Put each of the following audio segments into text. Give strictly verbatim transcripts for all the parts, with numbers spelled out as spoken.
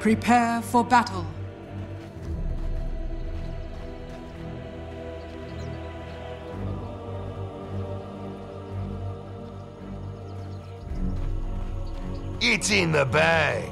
Prepare for battle. It's in the bag.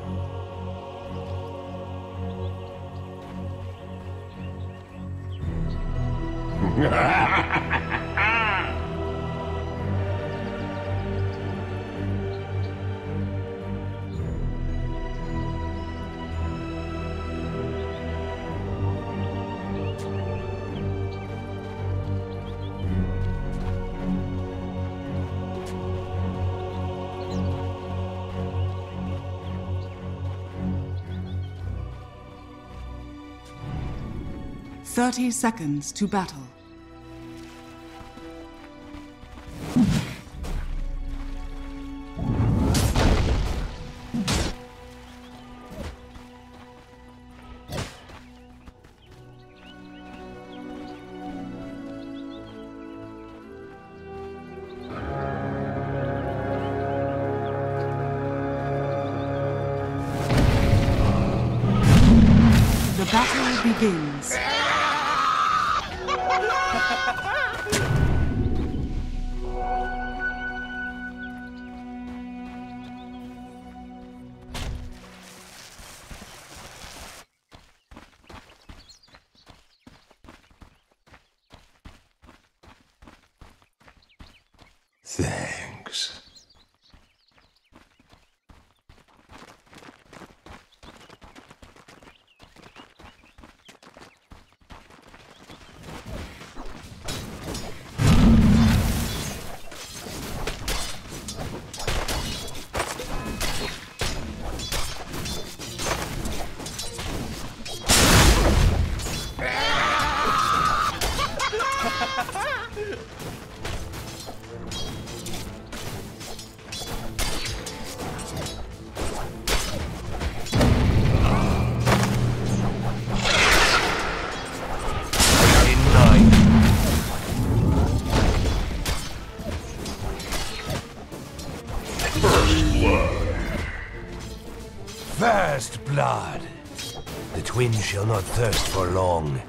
Thirty seconds to battle. The battle begins. Thanks. First blood. The twins shall not thirst for long.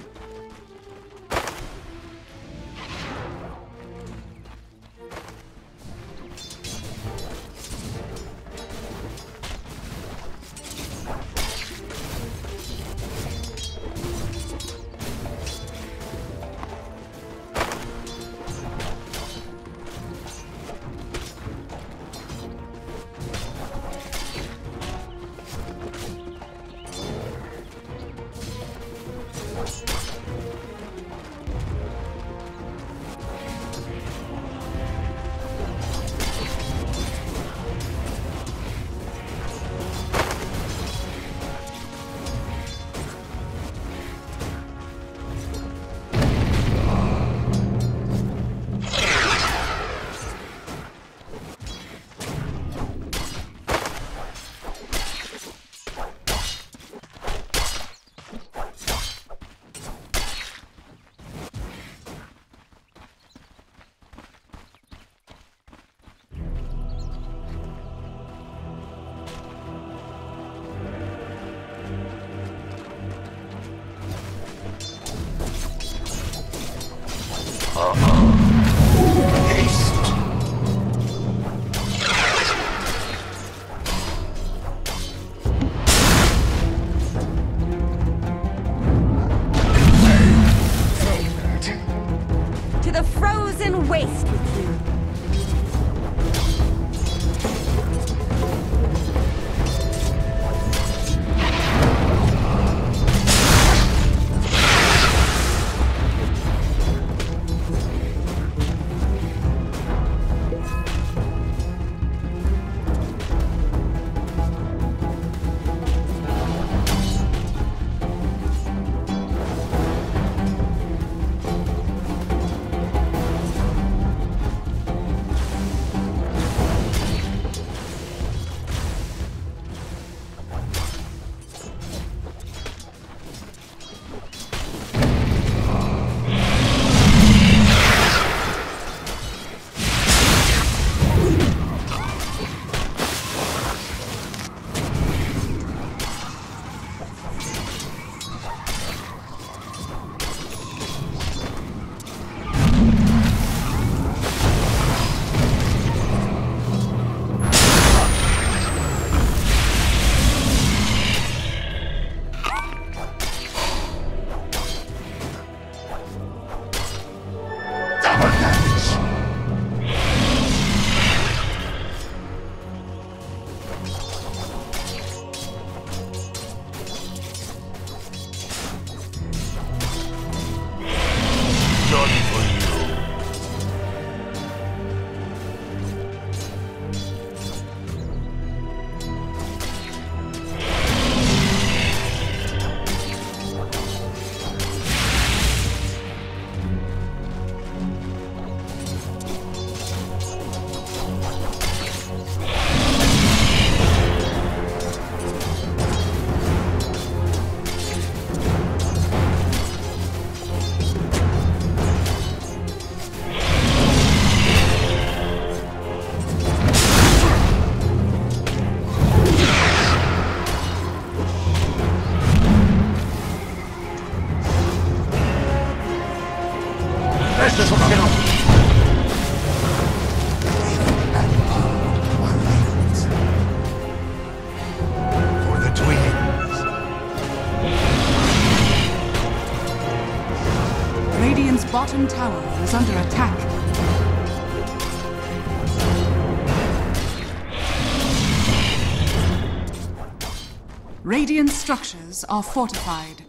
Radiant structures are fortified.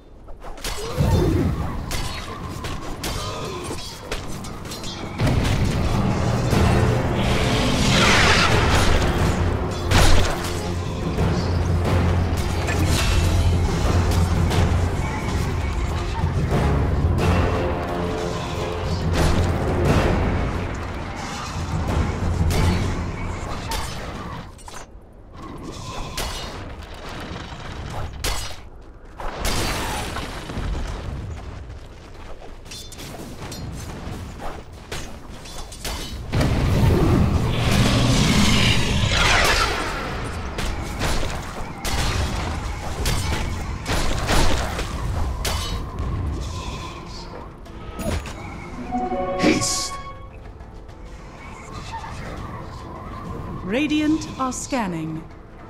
Radiant are scanning.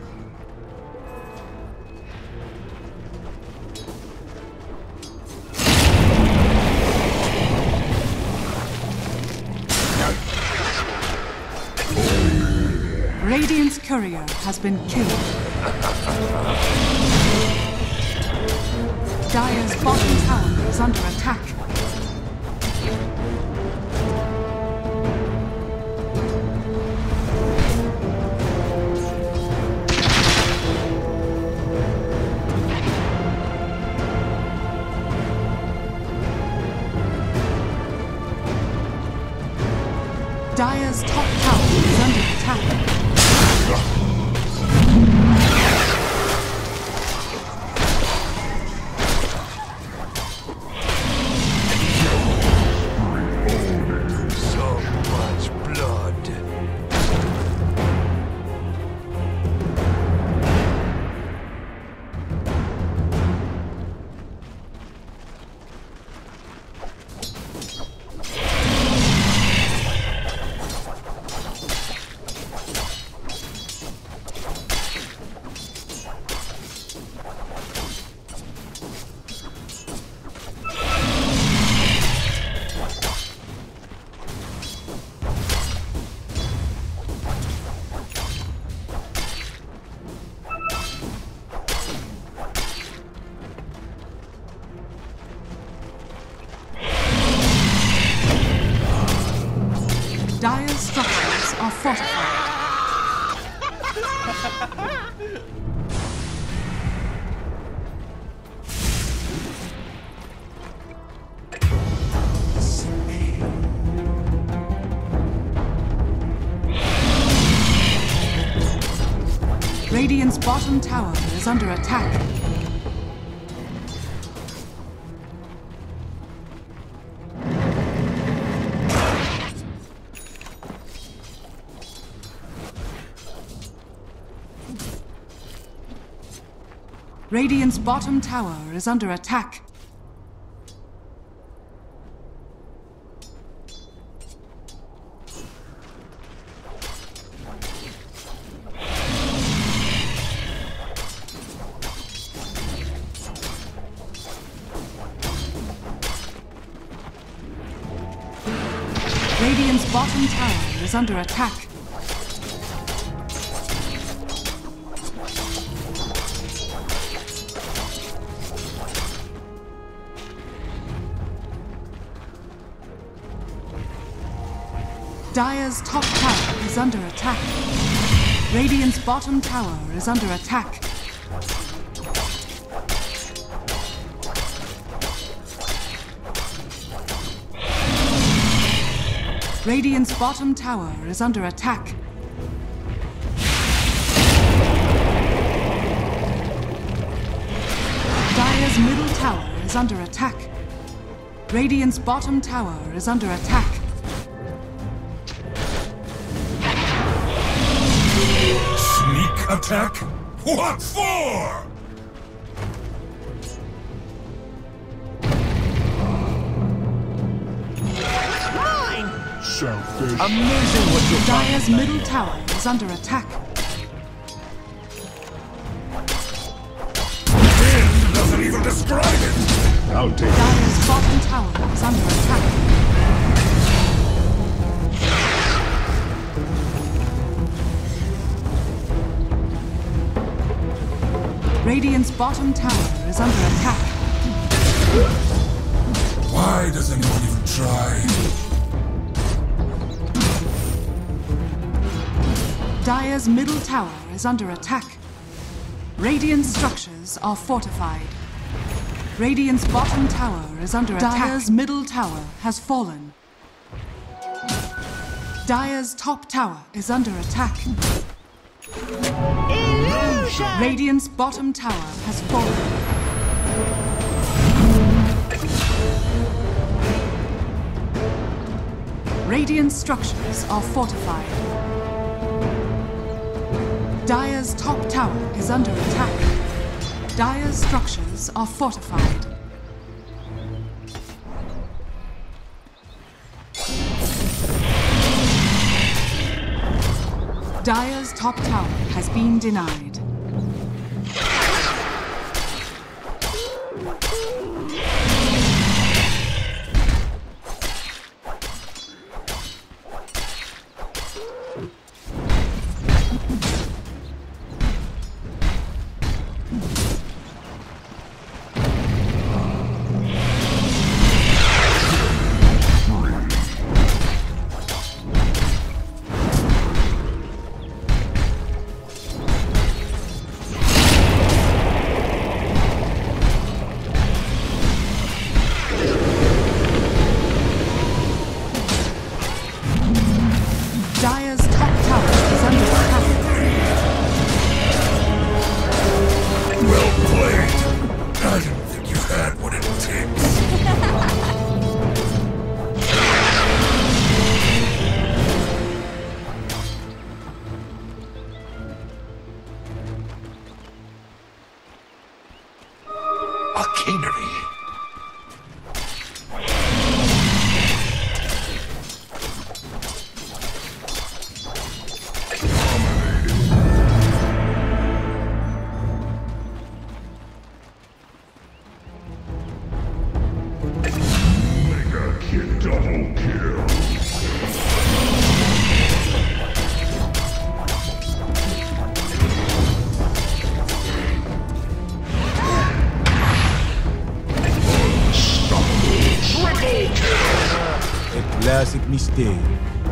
Radiant's courier has been killed. Dire's bottom tower is under attack. Dire's top tower is under attack. So much blood. Dire's structures are fortified. Radiant's bottom tower is under attack. Radiant's bottom tower is under attack. Radiant's bottom tower is under attack. Dire's top tower is under attack. Radiant's bottom tower is under attack. Radiant's bottom tower is under attack. Dire's middle tower is under attack. Radiant's bottom tower is under attack. Sneak attack? What for? Selfish. Amazing what you Dire's middle tower is under attack. Wind doesn't even describe it. I'll take it. Dire's bottom tower is under attack. Radiant's bottom tower is under attack. Why does anyone even try? Dire's middle tower is under attack. Radiant structures are fortified. Radiant's bottom tower is under attack. Dire's middle tower has fallen. Dire's top tower is under attack. Illusion! Radiant's bottom tower has fallen. Radiant structures are fortified. Dire's top tower is under attack. Dire's structures are fortified. Dire's top tower has been denied. Dire's top tower is under attack. Well played. I didn't think you had what it takes. A canary. Double kill. Unstoppable. Triple kill. A classic mistake.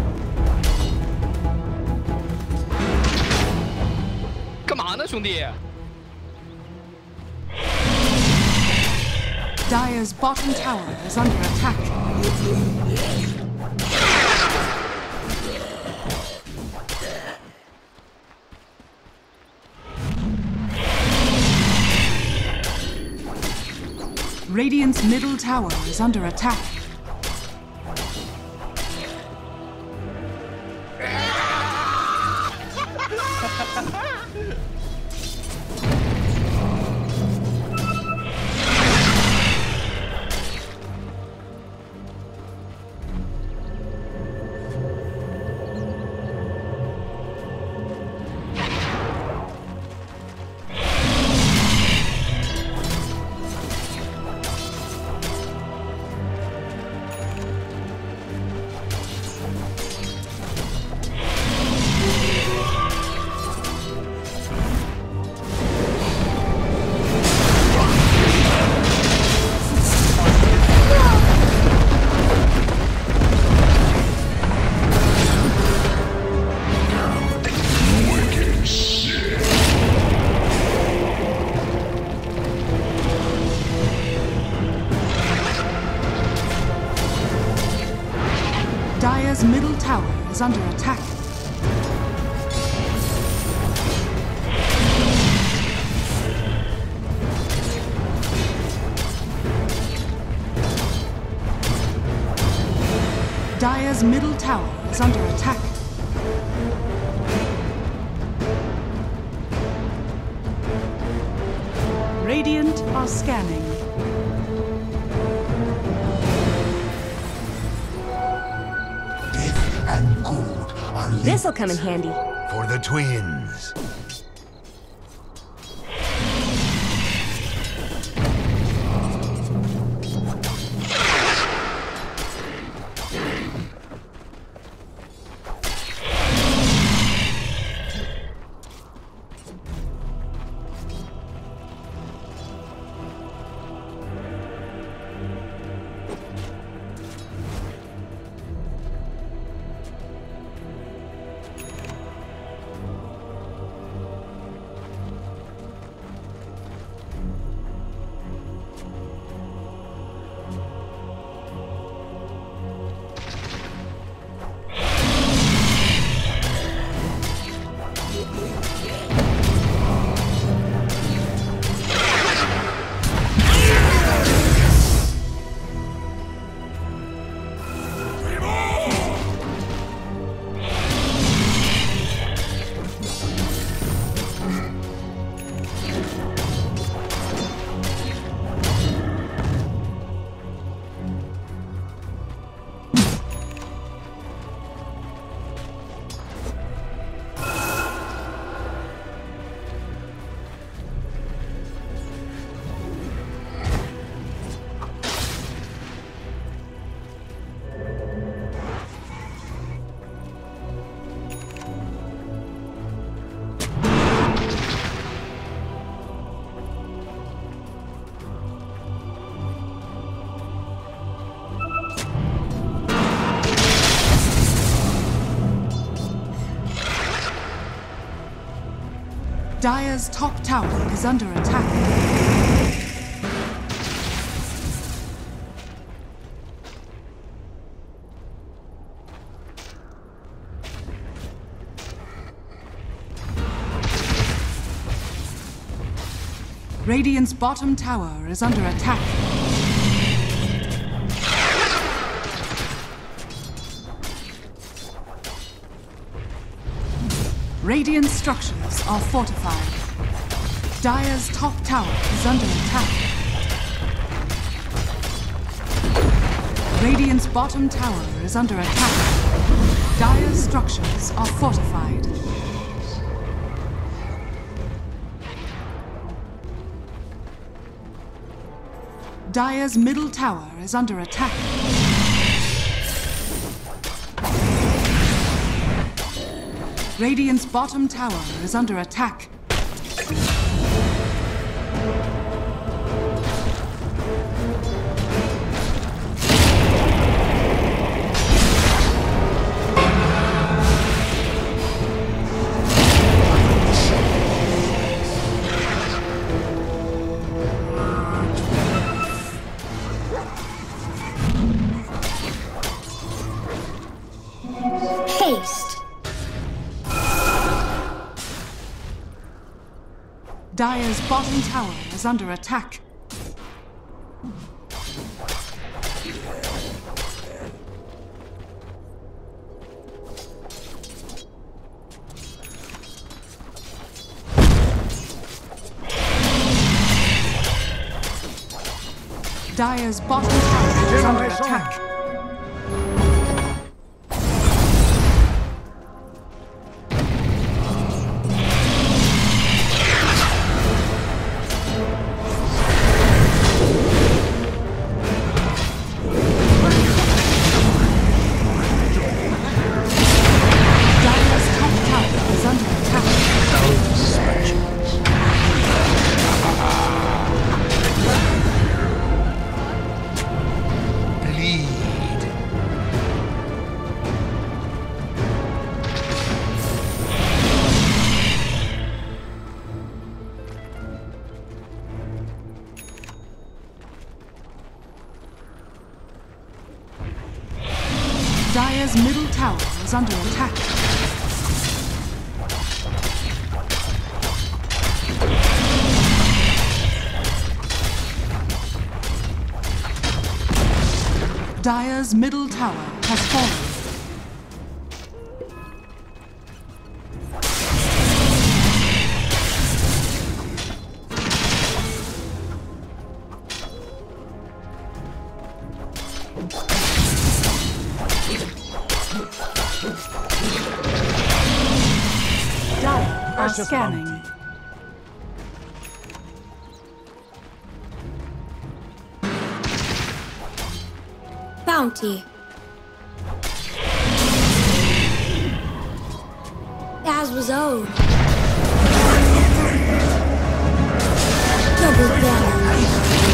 Dire's bottom tower is under attack. Radiant's middle tower is under attack. Dire's middle tower is under attack. Dire's middle tower is under attack. Radiant are scanning. And gold are This'll come in handy. For the twins. Dire's top tower is under attack. Radiant's bottom tower is under attack. Radiant structures are fortified. Dire's top tower is under attack. Radiant's bottom tower is under attack. Dire's structures are fortified. Dire's middle tower is under attack. Radiant's bottom tower is under attack. Haste. Dire's bottom tower is under attack. Dire's bottom tower is under attack. Dire's middle tower is under attack. Dire's middle tower has fallen. Dire are scanning. Bounty. As was owed. Double damage.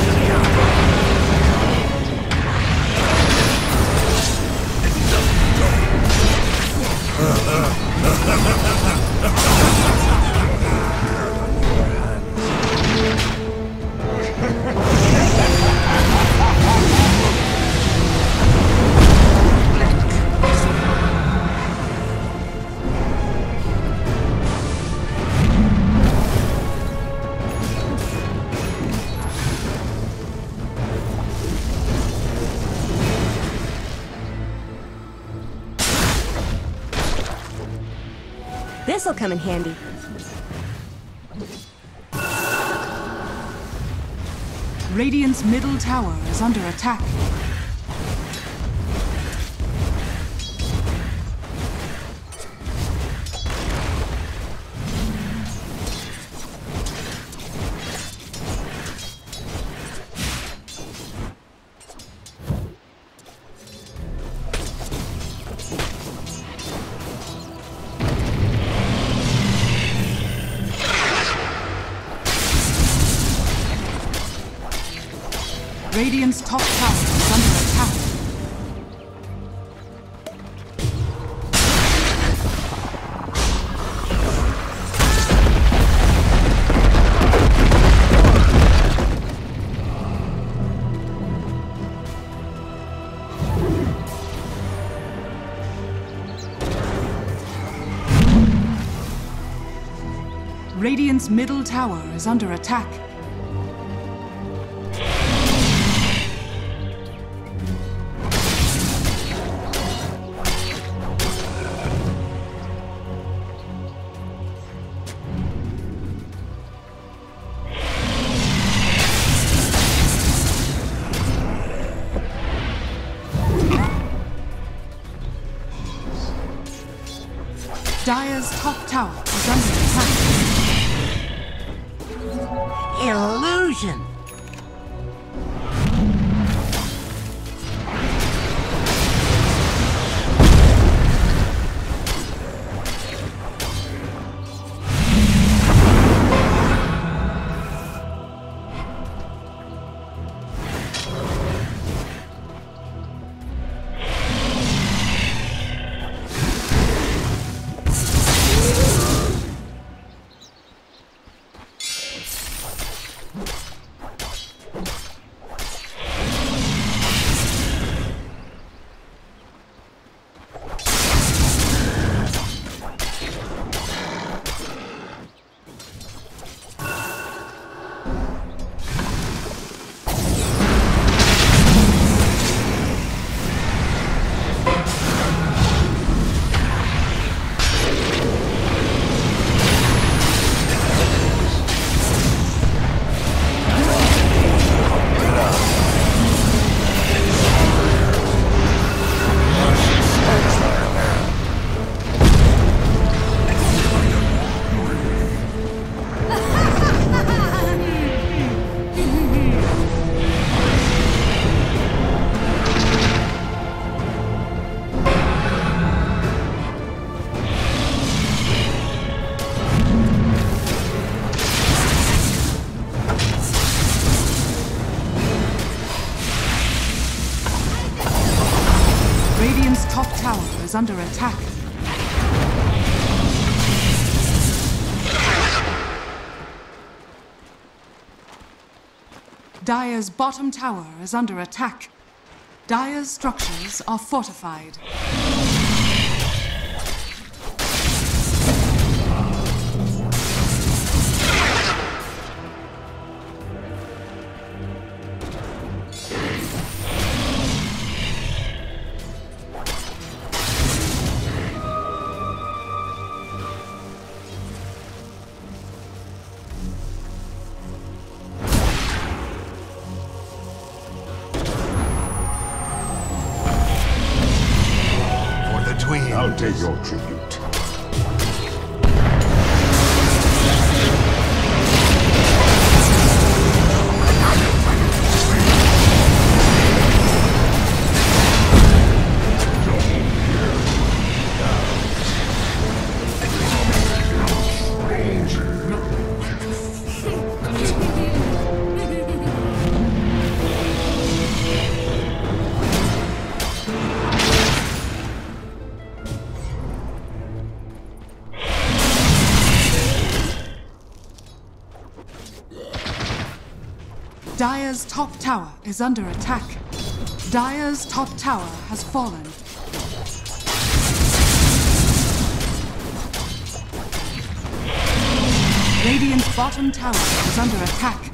This'll come in handy. Radiant's middle tower is under attack. Radiant's top tower is under attack. Radiant's middle tower is under attack. Dire's top tower is under attack. Illusion! Radiant's top tower is under attack. Dire's bottom tower is under attack. Dire's structures are fortified. I'll take your tribute. Dire's top tower is under attack. Dire's top tower has fallen. Radiant's bottom tower is under attack.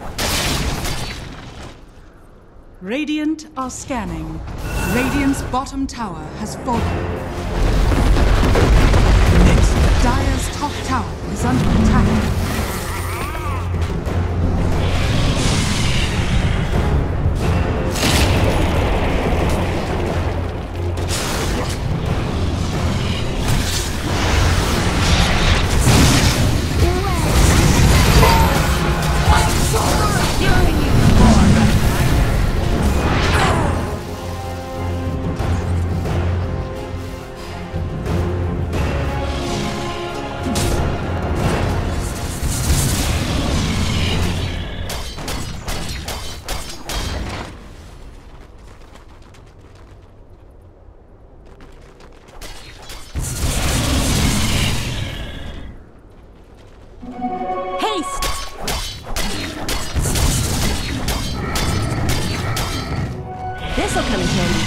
Radiant are scanning. Radiant's bottom tower has fallen. Dire's top tower is under attack. This'll come in handy.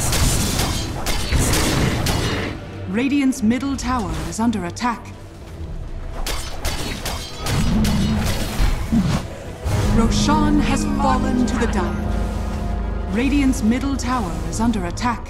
Radiant's middle tower is under attack. Roshan has fallen to the Dire. Radiant's middle tower is under attack.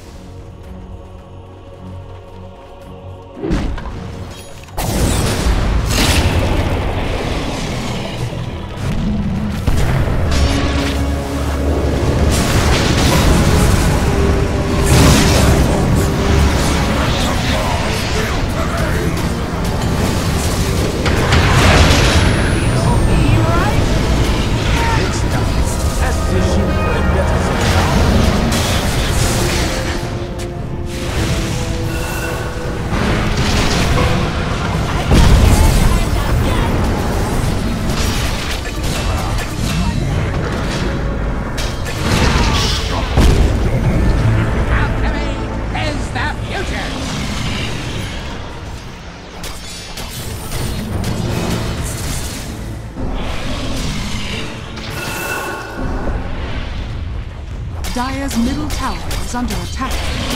Dire's middle tower is under attack.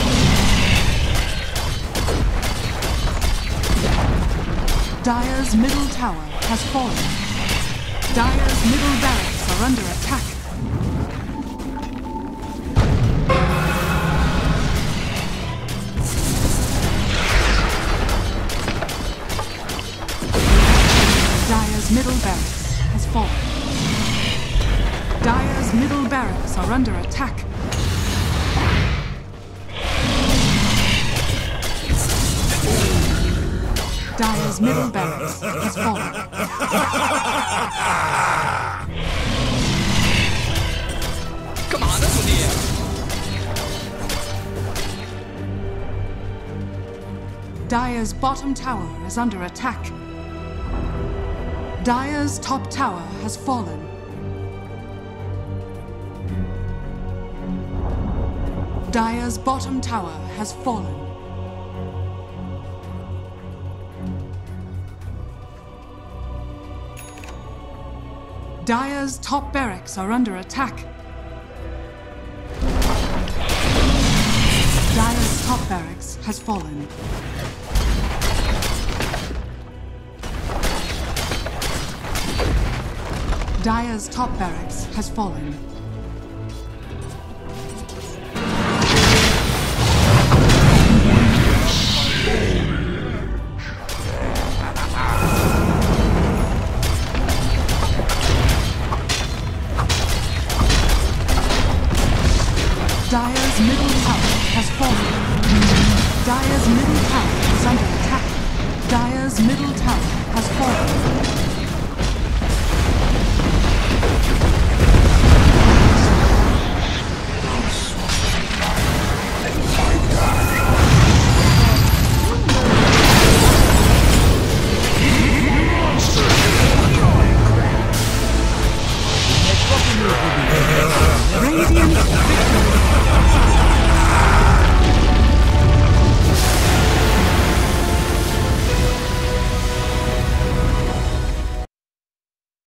Dire's middle tower has fallen. Dire's middle barracks are under attack. Dire's middle barracks has fallen. Dire's middle barracks are under attack. Dire's middle barracks has fallen. Come on, over here. Dire's bottom tower is under attack. Dire's top tower has fallen. Dire's bottom tower has fallen. Dire's top barracks are under attack. Dire's top barracks has fallen. Dire's top barracks has fallen. Dire's middle tower has fallen. Dire's middle tower is under attack. Dire's middle tower has fallen.